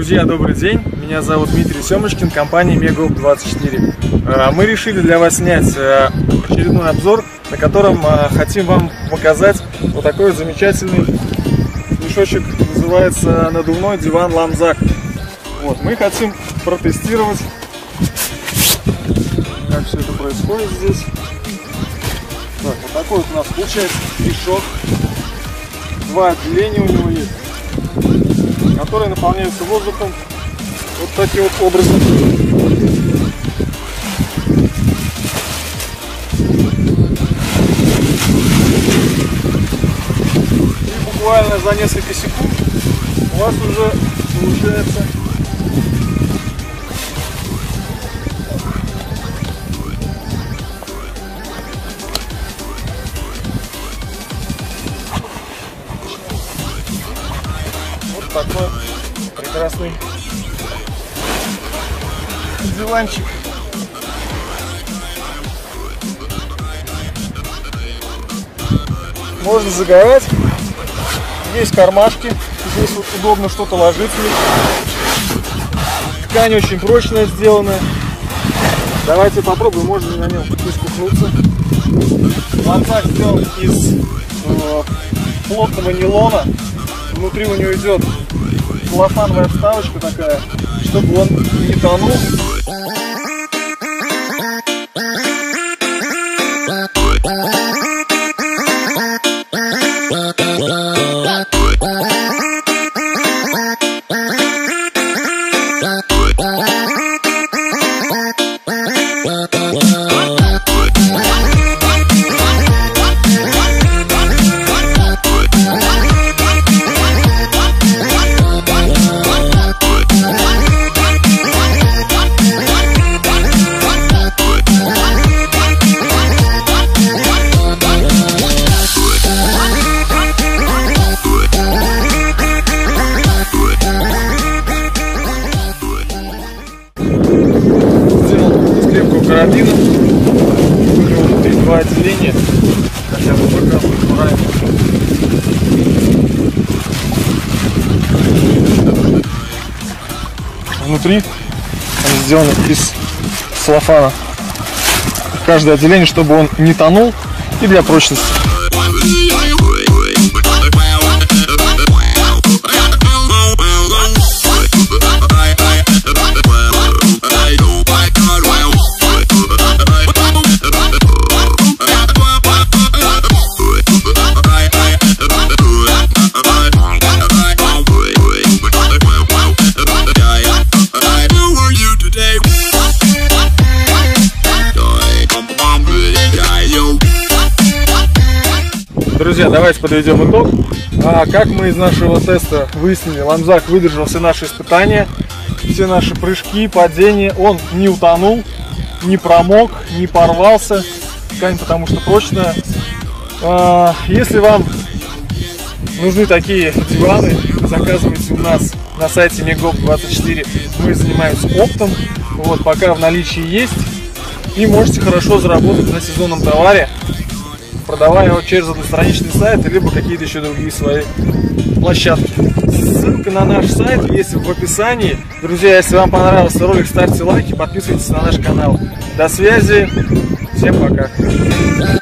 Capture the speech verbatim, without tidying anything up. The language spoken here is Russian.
Друзья, добрый день! Меня зовут Дмитрий Семочкин, компания Мегаоп двадцать четыре. Мы решили для вас снять очередной обзор, на котором хотим вам показать вот такой замечательный мешочек, называется надувной диван Ламзак. Вот, мы хотим протестировать, как все это происходит здесь. Так, вот такой вот у нас получается мешок. Два отделения у него есть, которые наполняются воздухом вот таким вот образом. И буквально за несколько секунд у вас уже получается вот такой прекрасный диванчик. Можно загорать. Есть кармашки. Здесь вот удобно что-то ложить в них. Ткань очень прочная сделана. Давайте попробуем. Можно на нем не скупнуться. Ламзак сделан из э, плотного нейлона. Внутри у него идет целлофановая вставочка такая, чтобы он не тонул. Карабином. У него внутри два отделения. Хотя бы показываю правильно. Внутри они сделаны из целлофана. Каждое отделение, чтобы он не тонул, и для прочности. Друзья, давайте подведем итог. А как мы из нашего теста выяснили, Ламзак выдержал все наши испытания, все наши прыжки, падения. Он не утонул, не промок, не порвался. Ткань потому что прочная. А, если вам нужны такие диваны, заказывайте у нас на сайте Мегаоп двадцать четыре. Мы занимаемся оптом. Вот, пока в наличии есть. И можете хорошо заработать на сезонном товаре, продавая его через одностраничный сайт, либо какие-то еще другие свои площадки. Ссылка на наш сайт есть в описании. Друзья, если вам понравился ролик, ставьте лайки, подписывайтесь на наш канал. До связи, всем пока.